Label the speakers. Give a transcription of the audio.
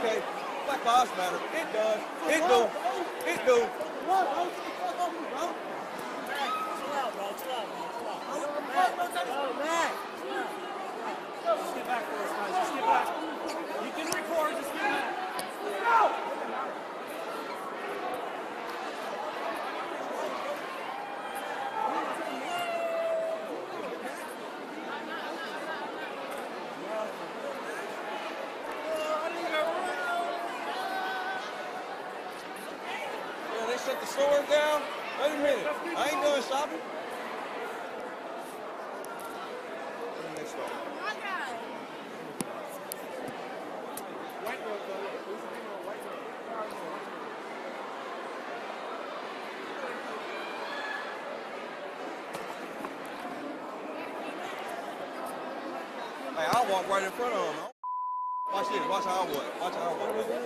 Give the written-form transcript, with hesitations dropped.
Speaker 1: Okay, Black Lives Matter. It does. It do. It do.
Speaker 2: Chill out, bro. Chill out, bro. Chill out. Oh, Matt. Just get back for us, guys. Just get back. You can record. Just get back. Go!
Speaker 1: They shut the stores down. Wait a minute. I ain't done shopping. Next one.
Speaker 2: White road, though. White road.
Speaker 1: Hey, I'll walk right in front of them. Watch this. Watch how I walk. Watch how I walk.